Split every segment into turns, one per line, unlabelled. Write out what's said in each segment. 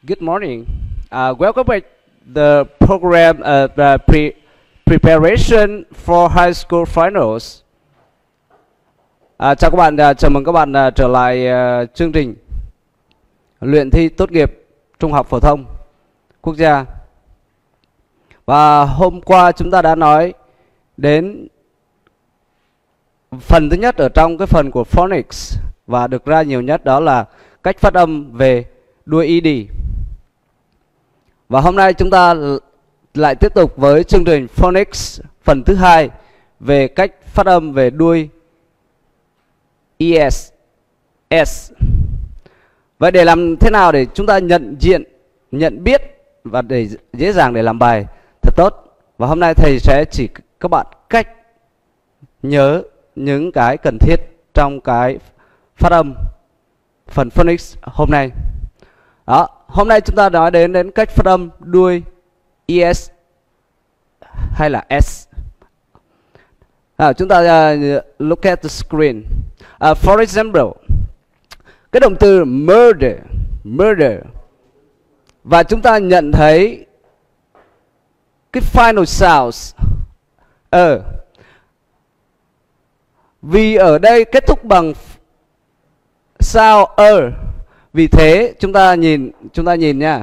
Good morning. Welcome back the program the preparation for high school finals. Chào các bạn, chào mừng các bạn trở lại chương trình luyện thi tốt nghiệp trung học phổ thông quốc gia. Và hôm qua chúng ta đã nói đến phần thứ nhất ở trong cái phần của phonics, và được ra nhiều nhất đó là cách phát âm về đuôi ed. Và hôm nay chúng ta lại tiếp tục với chương trình phonics phần thứ hai về cách phát âm về đuôi es. Vậy để làm thế nào để chúng ta nhận biết và để dễ dàng để làm bài thật tốt, và hôm nay thầy sẽ chỉ các bạn cách nhớ những cái cần thiết trong cái phát âm phần phonics hôm nay. Đó, hôm nay chúng ta nói đến cách phát âm đuôi es hay là s. Chúng ta look at the screen. For example, cái động từ murder, và chúng ta nhận thấy cái final sounds vì ở đây kết thúc bằng sound vì thế chúng ta nhìn nha,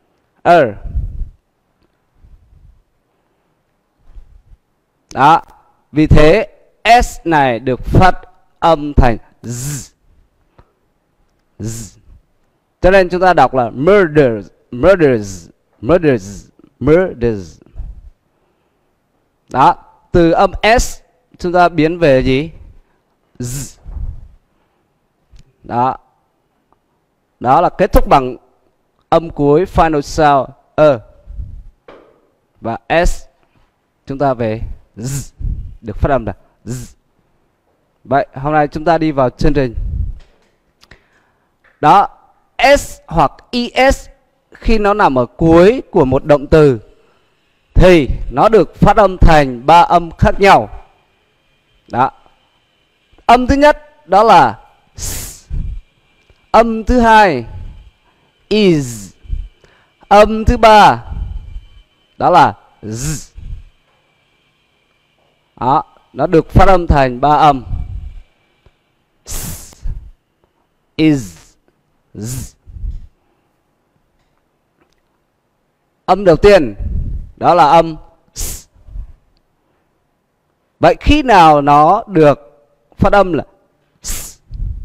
đó, vì thế s này được phát âm thành z. Cho nên chúng ta đọc là murders. Đó, từ âm s chúng ta biến về gì? Z. Đó là kết thúc bằng âm cuối final sound và s chúng ta về z, được phát âm là z. Vậy hôm nay chúng ta đi vào chương trình. Đó, s hoặc es khi nó nằm ở cuối của một động từ thì nó được phát âm thành 3 âm khác nhau. Đó. Âm thứ nhất đó là s. Âm thứ hai is. Âm thứ ba đó là z. Đó, nó được phát âm thành 3 âm. S, is, z. Âm đầu tiên đó là âm s. Vậy khi nào nó được phát âm là s?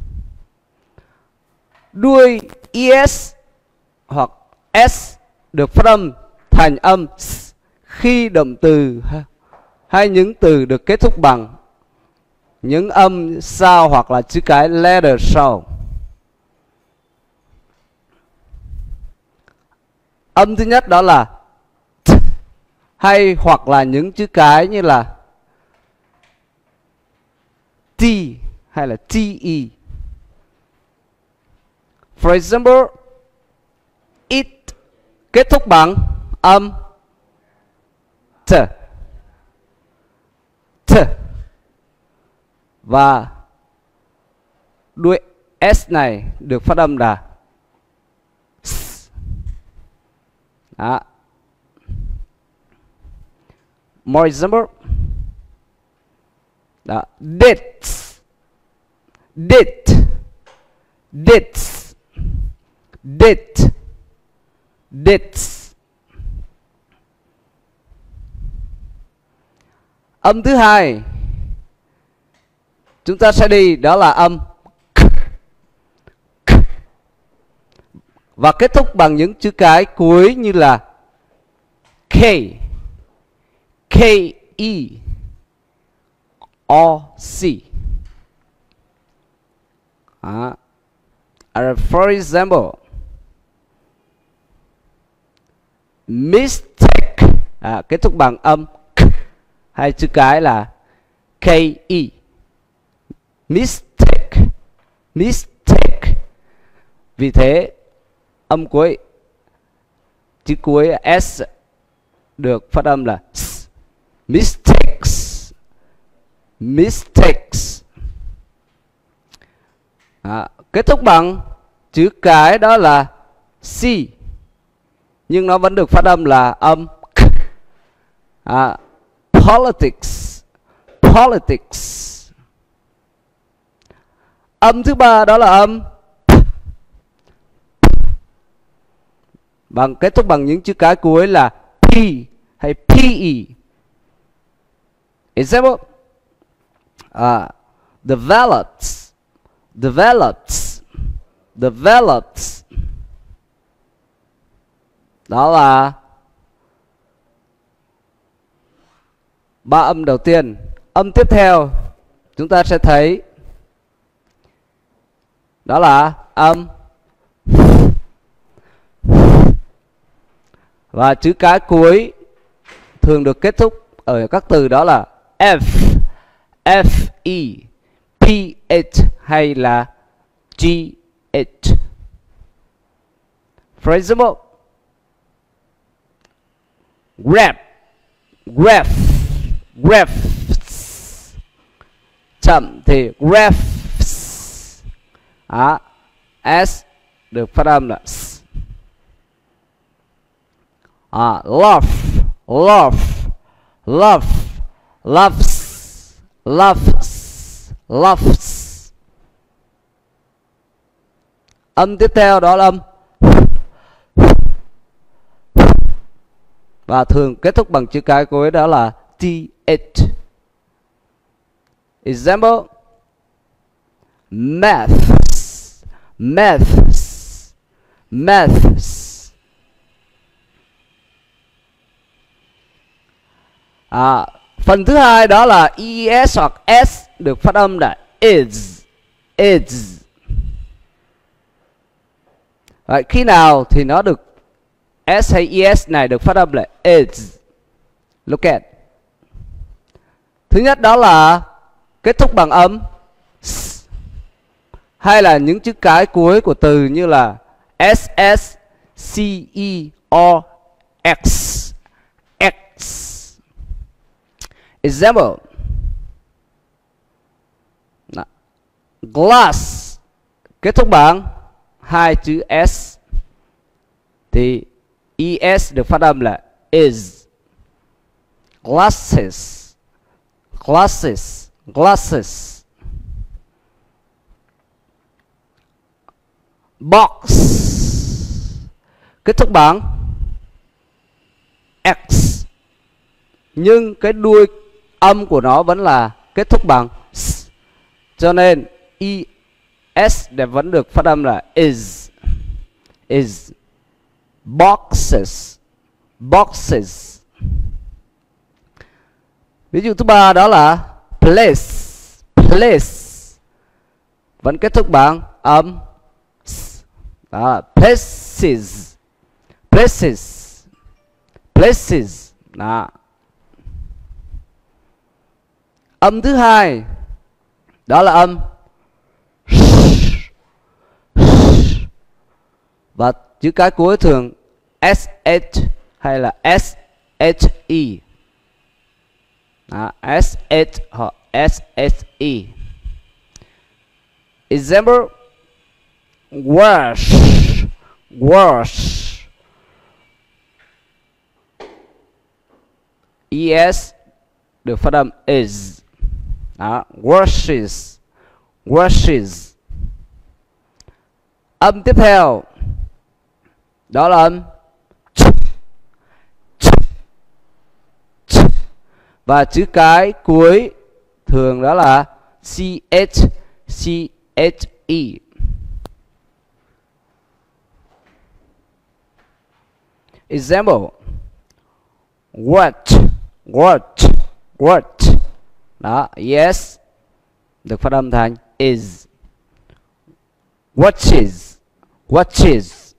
Đuôi es hoặc s được phát âm thành âm s khi động từ hay những từ được kết thúc bằng những âm sound hoặc là chữ cái letter sound. Âm thứ nhất đó là t, hay hoặc là những chữ cái như là t hay là te. For example, it kết thúc bằng âm t. Và đuôi s này được phát âm là s. Đó. More example. Đó. Dates. Âm thứ hai chúng ta sẽ đi đó là âm k. Và kết thúc bằng những chữ cái cuối như là k, ke, o, c. For example, mistake, kết thúc bằng âm k hay chữ cái là ke. Mistake. Vì thế âm cuối chữ cuối s được phát âm là s. Mistakes. Kết thúc bằng chữ cái đó là c. nhưng nó vẫn được phát âm là âm k. Politics, politics. Âm thứ ba đó là âm bằng kết thúc bằng những chữ cái cuối là p hay pe. Example: develops, develops, develops. Đó là ba âm đầu tiên. Âm tiếp theo chúng ta sẽ thấy đó là âm và chữ cái cuối thường được kết thúc ở các từ đó là f, fe, ph hay là gh. For example: grab, graph, graphs. Chậm thì graphs. S được phát âm là s. Love, love, love, loves, loves, loves. Âm tiếp theo đó là âm và thường kết thúc bằng chữ cái cuối đó là th. Example: maths, maths, maths. Phần thứ hai đó là es hoặc s được phát âm là is, is. Vậy khi nào thì nó được s hay es này được phát âm là is? Look at. Thứ nhất đó là kết thúc bằng âm s, hay là những chữ cái cuối của từ như là ss, ce, or x, x. Example: glass kết thúc bằng hai chữ s thì es được phát âm là is. Glasses, glasses, glasses. Box kết thúc bằng x nhưng cái đuôi âm của nó vẫn là kết thúc bằng s, cho nên es để vẫn được phát âm là is, is. Boxes, boxes. Ví dụ thứ ba đó là place, place, vẫn kết thúc bằng âm s. Đó là places, places, places. Đó. Âm thứ hai đó là âm và chữ cái cuối thường sh hay là she. Sh hoặc she. Example: wash, wash. Es được phát âm is. Washes, washes. Âm tiếp theo đó là âm và chữ cái cuối thường đó là ch, che. Example: watch, watch, watch. Đó, yes được phát âm thành is. Watches, watches.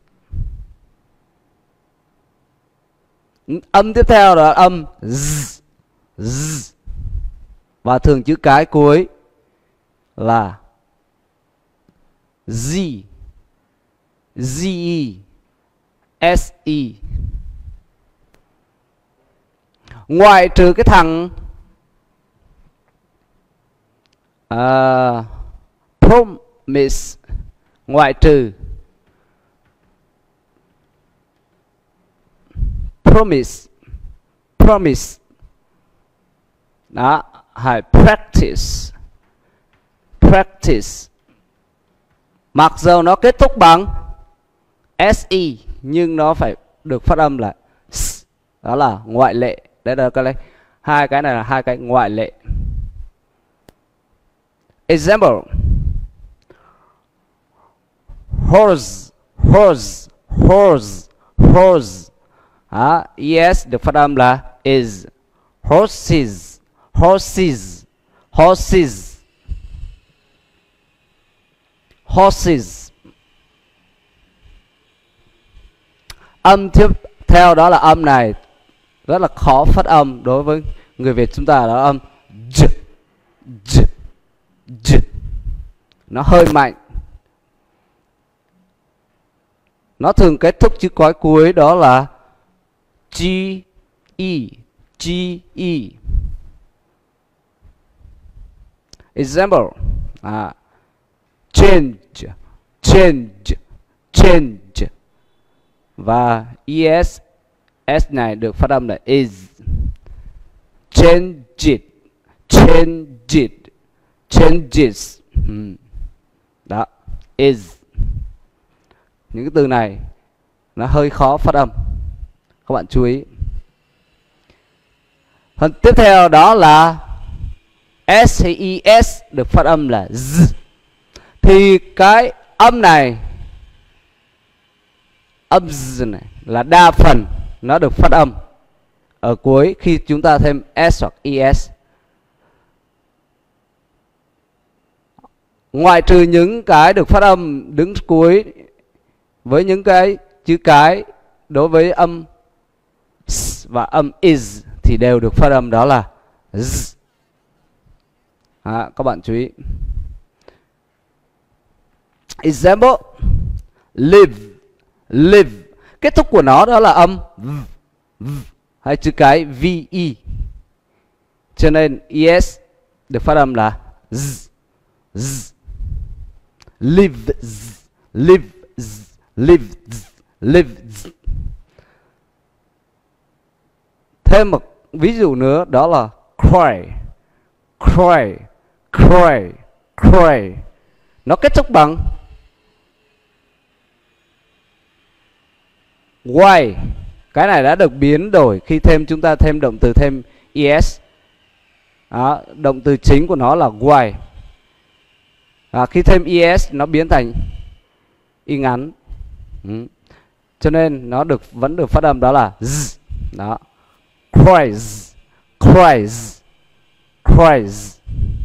Âm tiếp theo là âm z, z. Và thường chữ cái cuối là z, ze, se. Ngoại trừ cái thằng promise, ngoại trừ promise, promise. Đó, hay practice, practice. Mặc dù nó kết thúc bằng SE nhưng nó phải được phát âm là S. Đó là ngoại lệ. Đấy là cái này. Hai cái này là hai cái ngoại lệ. Example. Horse, horse, horse, horse. ES được phát âm là is. Horses, horses, horses, horses. Âm tiếp theo đó là âm này rất là khó phát âm đối với người Việt chúng ta, đó là âm j, j, j. Nó hơi mạnh. Nó thường kết thúc chữ cói cuối đó là G, E, G, E. Example. Change, change, change. Và ES, S này được phát âm là is. Change it, change it, changes. Đó, is. Những cái từ này nó hơi khó phát âm, các bạn chú ý. Phần tiếp theo đó là S hay ES được phát âm là Z. Thì cái âm này, âm Z này là đa phần nó được phát âm ở cuối khi chúng ta thêm S hoặc ES. Ngoại trừ những cái được phát âm đứng cuối với những cái chữ cái đối với âm S và âm is thì đều được phát âm đó là Z. Các bạn chú ý. Example. Live, live. Kết thúc của nó đó là âm v, hay chữ cái VE. Cho nên ES được phát âm là Z, Z. Live, Z, live, Z, live, Z, live, Z. Thêm một ví dụ nữa đó là cry, cry, cry, cry. Nó kết thúc bằng Y. Cái này đã được biến đổi khi chúng ta thêm động từ thêm ES. Đó, động từ chính của nó là Y. Khi thêm ES nó biến thành Y ngắn. Cho nên nó vẫn được phát âm đó là Z. Đó. Cries, cries, cries.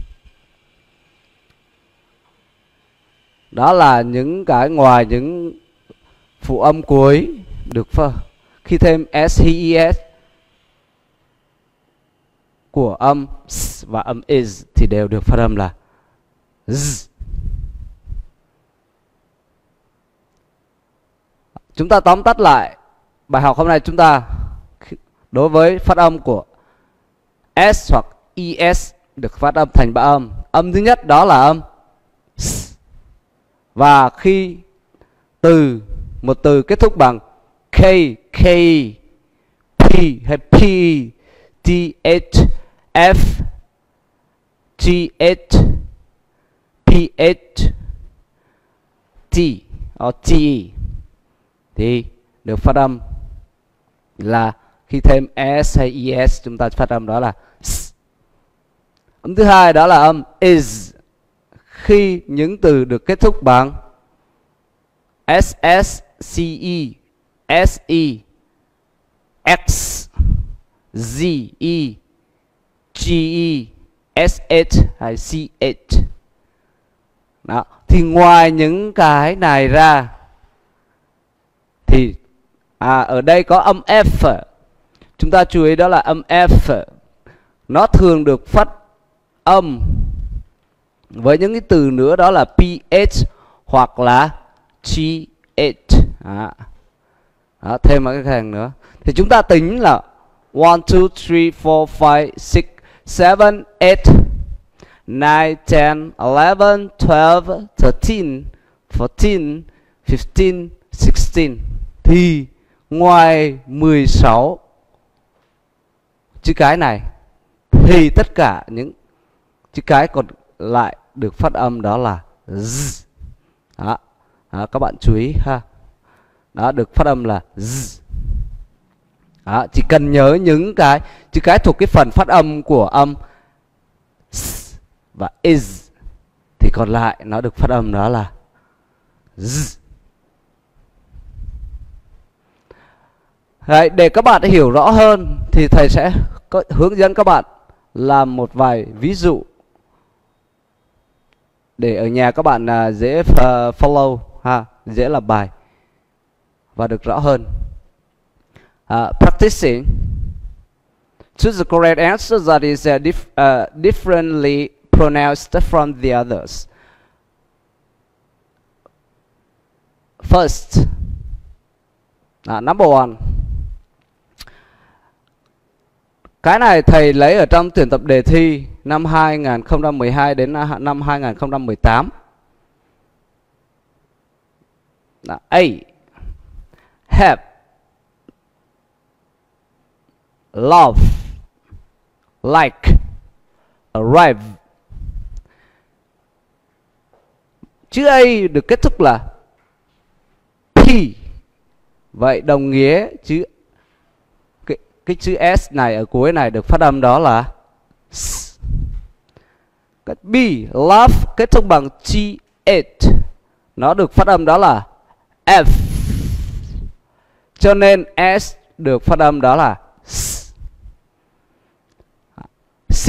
Đó là những cái ngoài những phụ âm cuối được khi thêm S hay ES của âm S và âm is thì đều được phát âm là Z. Chúng ta tóm tắt lại bài học hôm nay, chúng ta đối với phát âm của S hoặc ES được phát âm thành ba âm. Âm thứ nhất đó là âm S. Và khi một từ kết thúc bằng K, K, P hay P, T, H, F, G, H, P, H, T hoặc T thì được phát âm là khi thêm S hay ES chúng ta phát âm đó là S. Âm thứ hai đó là âm is. Khi những từ được kết thúc bằng SS, CE, SE, X, ZE, GE, SH hay CH. Đó. Thì ngoài những cái này ra thì ở đây có âm F. Chúng ta chú ý đó là âm F. Nó thường được phát âm với những cái từ nữa đó là PH hoặc là GH. Đó, thêm một cái hàng nữa. Thì chúng ta tính là 1, 2, 3, 4, 5, 6, 7, 8, 9, 10, 11, 12, 13, 14, 15, 16. Thì ngoài 16 chữ cái này thì tất cả những chữ cái còn lại được phát âm đó là z. Đó. Đó, các bạn chú ý ha. Đó, được phát âm là z. Đó, chỉ cần nhớ những cái chữ cái thuộc cái phần phát âm của âm s và is thì còn lại nó được phát âm đó là z. Đấy, để các bạn hiểu rõ hơn thì thầy sẽ hướng dẫn các bạn làm một vài ví dụ để ở nhà các bạn dễ follow ha, dễ làm bài và được rõ hơn. Practicing. Choose the correct answer that is differently pronounced from the others. First, number one. Cái này thầy lấy ở trong tuyển tập đề thi năm 2012 đến năm 2018. A. Have, love, like, arrive. Chữ A được kết thúc là P. Vậy đồng nghĩa chữ cái chữ S này ở cuối này được phát âm đó là S. Cái B, love, kết thúc bằng TH, nó được phát âm đó là F. Cho nên S được phát âm đó là S. C,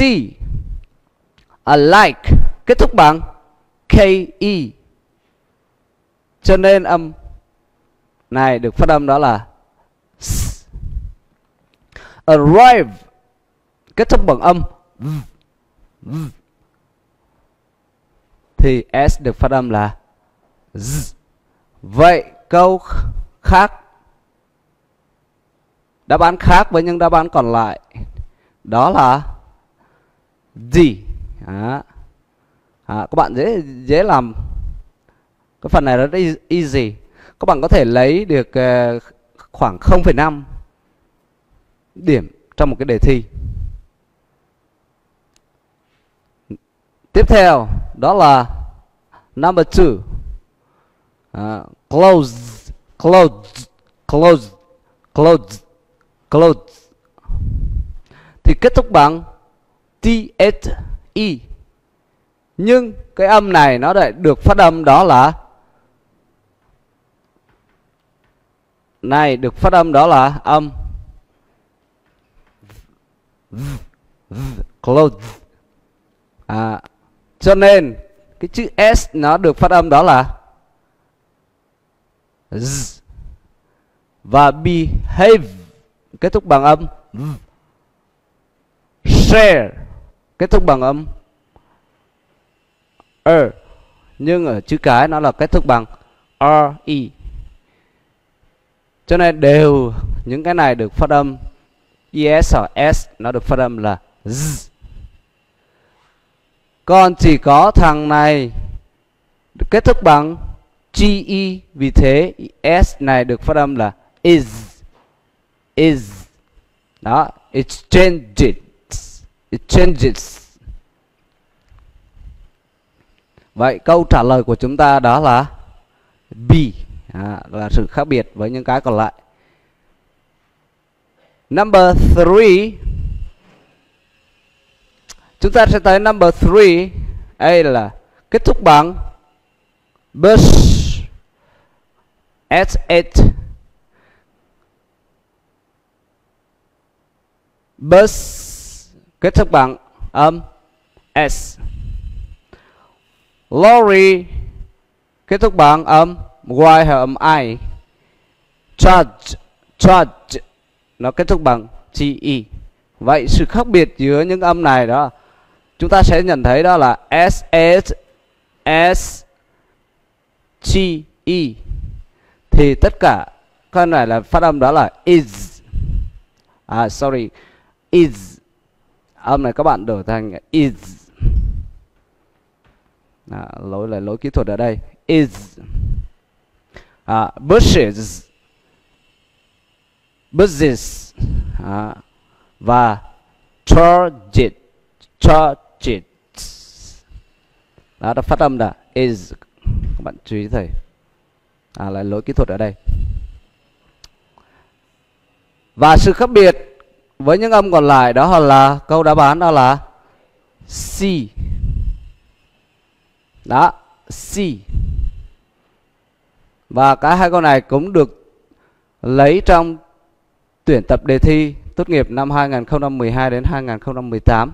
like, kết thúc bằng KE. Cho nên âm này được phát âm đó là S. Arrive, kết thúc bằng âm v. Thì S được phát âm là Z. Vậy câu khác, đáp án khác với những đáp án còn lại đó là D. Các bạn dễ làm cái phần này rất easy. Các bạn có thể lấy được khoảng 0,5 điểm trong một cái đề thi. Tiếp theo đó là number 2. Clothes, clothes, clothes, clothes, clothes. Thì kết thúc bằng THE. Nhưng cái âm này nó lại được phát âm đó là âm clothes. Cho nên cái chữ S nó được phát âm đó là Z. Và behave kết thúc bằng âm V. Share kết thúc bằng âm nhưng ở chữ cái nó là kết thúc bằng RE. Cho nên đều những cái này được phát âm ES hoặc S nó được phát âm là Z. Còn chỉ có thằng này được kết thúc bằng GE, vì thế S này được phát âm là is. Đó, it changes. Vậy câu trả lời của chúng ta đó là B, là sự khác biệt với những cái còn lại. Number 3. Chúng ta sẽ tới number 3. Đây là kết thúc bằng bus, SH. Bus kết thúc bằng âm S. Lorry kết thúc bằng âm Y hay âm I. Charge nó kết thúc bằng GE. Vậy sự khác biệt giữa những âm này đó chúng ta sẽ nhận thấy đó là SH, S, GE. Thì tất cả con này là phát âm đó là is. Is. Âm này các bạn đổi thành is. Lỗi kỹ thuật ở đây. Is. Bushes. Và Turgid. Turgid. Đó, phát âm là is. Các bạn chú ý thầy. Là lỗi kỹ thuật ở đây. Và sự khác biệt với những âm còn lại đó là câu đáp án đó là C. Đó, C. Và cả hai câu này cũng được lấy trong tuyển tập đề thi tốt nghiệp năm 2012 đến 2018.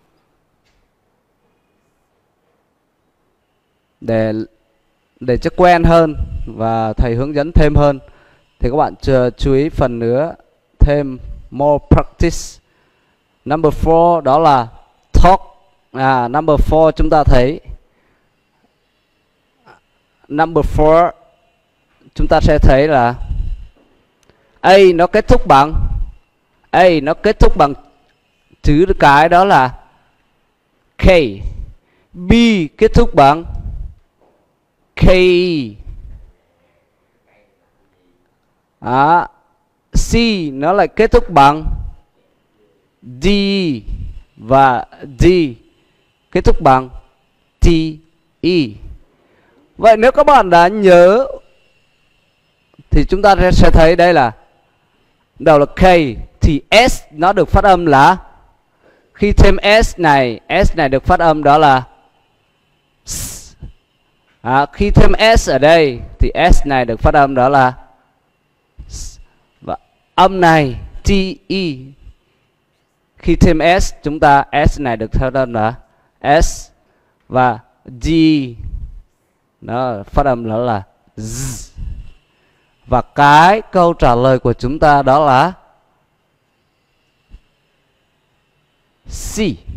Để cho quen hơn và thầy hướng dẫn thêm hơn thì các bạn chú ý phần nữa thêm more practice. Number 4 đó là talk. Number 4 chúng ta thấy number 4 chúng ta sẽ thấy là A nó kết thúc bằng chữ cái đó là K. B kết thúc bằng K. C nó lại kết thúc bằng D. Và D kết thúc bằng T, E. Vậy nếu các bạn đã nhớ thì chúng ta sẽ thấy đây là đầu là K thì S nó được phát âm là, khi thêm S này được phát âm đó là S. Khi thêm S ở đây thì S này được phát âm đó là S. Và âm này T, E, khi thêm S chúng ta S này được phát âm là S. Và D nó phát âm đó là Z. Và cái câu trả lời của chúng ta đó là C.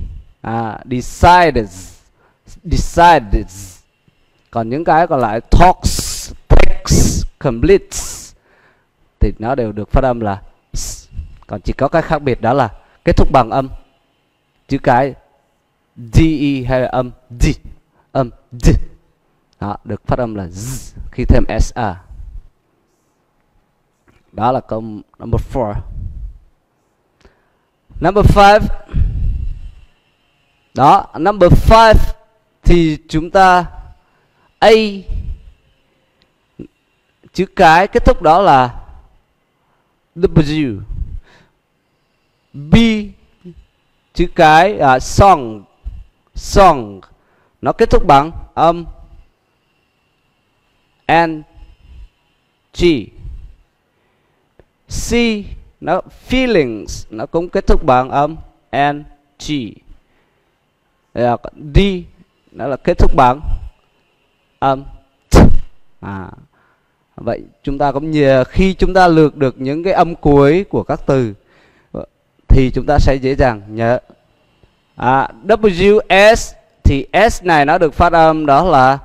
Decided. Còn những cái còn lại talks, takes, completes thì nó đều được phát âm là S. Còn chỉ có cái khác biệt đó là kết thúc bằng âm chữ cái DE hay là âm D. Âm D đó, được phát âm là Z khi thêm SR. Đó là câu number 4. Number 5. Đó, number 5 thì chúng ta A chữ cái kết thúc đó là W. B chữ cái song nó kết thúc bằng âm N, G. C nó feelings nó cũng kết thúc bằng âm N, G. D nó là kết thúc bằng âm T. Vậy chúng ta cũng khi chúng ta lược được những cái âm cuối của các từ thì chúng ta sẽ dễ dàng nhớ. W, S thì S này nó được phát âm đó là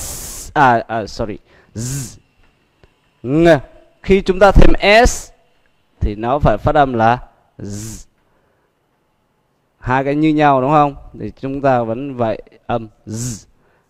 Z. Khi chúng ta thêm S thì nó phải phát âm là Z. Hai cái như nhau đúng không? Thì chúng ta vẫn vậy âm Z.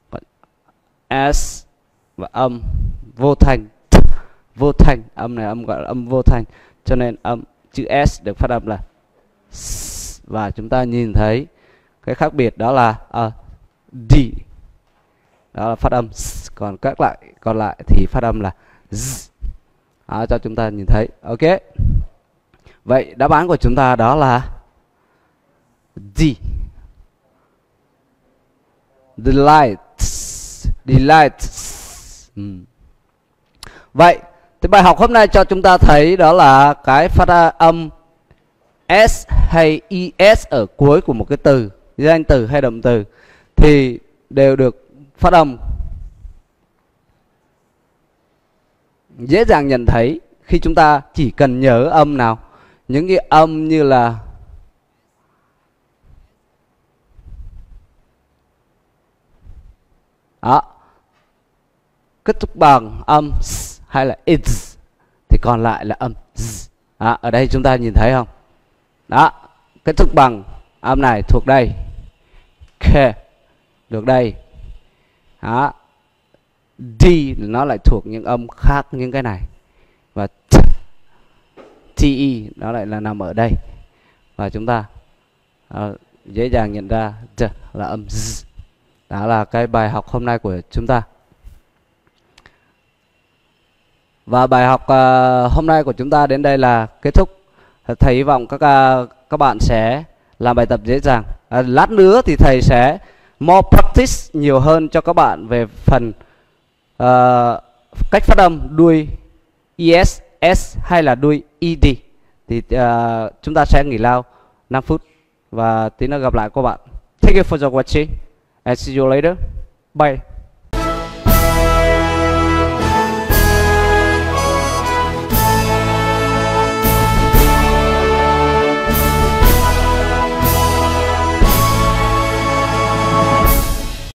S và âm vô thanh. Vô thanh, âm này âm gọi là âm vô thanh. Cho nên âm chữ S được phát âm là S. Và chúng ta nhìn thấy cái khác biệt đó là D. Đó là phát âm S. Còn các lại còn lại thì phát âm là Z. Cho chúng ta nhìn thấy. Ok. Vậy đáp án của chúng ta đó là D. Delights. Vậy thì bài học hôm nay cho chúng ta thấy đó là cái phát âm S hay ES ở cuối của một cái từ, danh từ hay động từ thì đều được phát âm dễ dàng nhận thấy khi chúng ta chỉ cần nhớ âm nào. Những cái âm như là kết thúc bằng âm S hay là it's thì còn lại là âm Z. Ở đây chúng ta nhìn thấy không? Đó, kết thúc bằng âm này thuộc đây, K được đây. D nó lại thuộc những âm khác những cái này. Và TE nó lại là nằm ở đây. Và chúng ta dễ dàng nhận ra là âm z. Đó là cái bài học hôm nay của chúng ta. Và bài học hôm nay của chúng ta đến đây là kết thúc. Thầy hy vọng các bạn sẽ làm bài tập dễ dàng. Lát nữa thì thầy sẽ more practice nhiều hơn cho các bạn về phần cách phát âm đuôi es, s hay là đuôi ed. Thì chúng ta sẽ nghỉ lao 5 phút và tí nữa gặp lại các bạn. Thank you for watching and see you later. Bye.